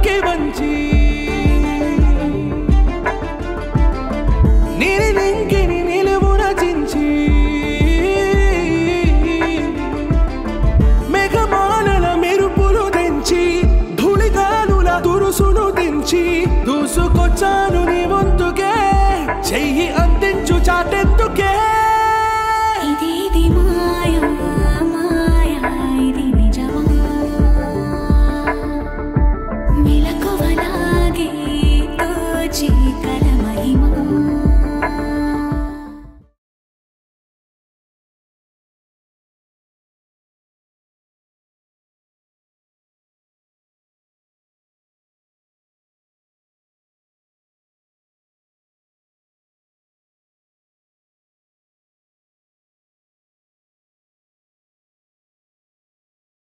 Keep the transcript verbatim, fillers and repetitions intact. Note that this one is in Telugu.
పైకి వంచి నీలి నింగిని నిలువున చించి మేఘమాలల మెరుపులు తెంచి ధూళిగాలుల దురుసును దించి దూసుకొచ్చాను నీ వంతుకే చెయ్యి అందించు చాటెందుకే ఇది మాయా మాయా ఇది నిజమా మెలకువలాగే తోచి కల మహిమా